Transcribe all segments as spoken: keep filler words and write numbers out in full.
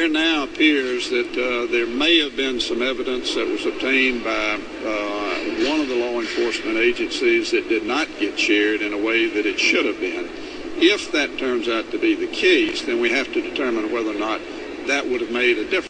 There now appears that uh, there may have been some evidence that was obtained by uh, one of the law enforcement agencies that did not get shared in a way that it should have been. If that turns out to be the case, then we have to determine whether or not that would have made a difference.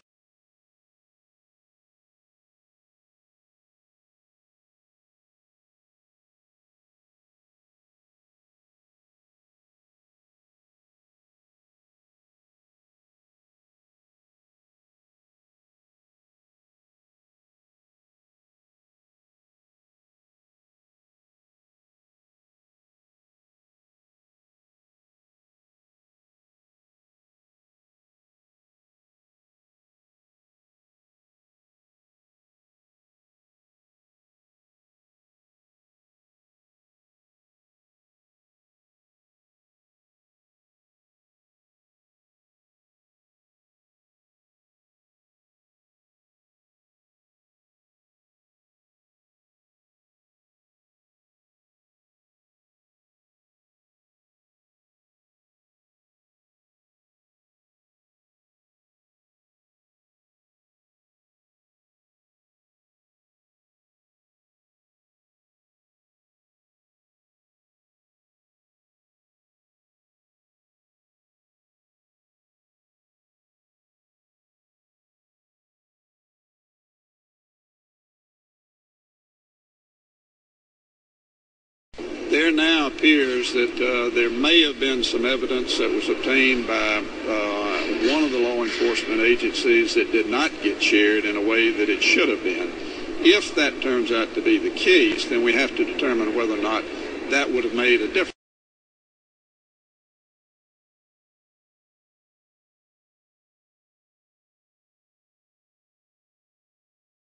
There now appears that uh, there may have been some evidence that was obtained by uh, one of the law enforcement agencies that did not get shared in a way that it should have been. If that turns out to be the case, then we have to determine whether or not that would have made a difference.